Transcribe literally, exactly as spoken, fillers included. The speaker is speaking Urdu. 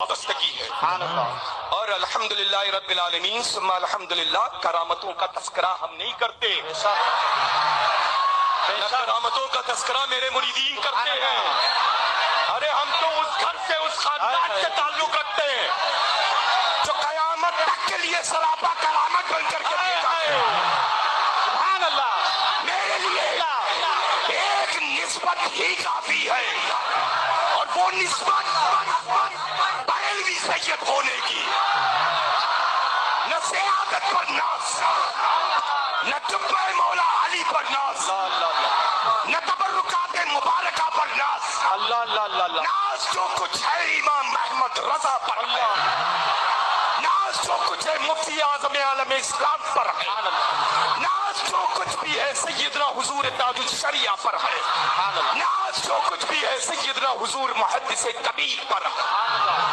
وابستگی ہے. اور الحمدللہ رب العالمین ثم الحمدللہ کرامتوں کا تذکرہ ہم نہیں کرتے. کرامتوں کا تذکرہ میرے مریدین کرتے ہیں. ارے ہم تو اس گھر سے اس خاندان سے تعلق رکھتے ہیں جو قیامت تک کے لیے سراپا کرامت بن کر کے دیتا ہے. سبحان اللہ. میرے لیے ایک نسبت ہی کافی ہے اور وہ نسبت بریلوی سید ہونے کی. نہ سیادت پر ناز، نہ جبہ مولا علی پر ناز، نہ تبرکات مبارکہ پر ناز. ناز جو کچھ ہے امام محمد رضا پر ہے. ناز جو کچھ ہے مفتی اعظم عالم اسلام پر ہے. ناز جو کچھ بھی ہے سیدنا حضور تاج الشریعہ پر ہے. ناز جو کچھ بھی ہے سیدنا حضور محدث کبیر پر ہے.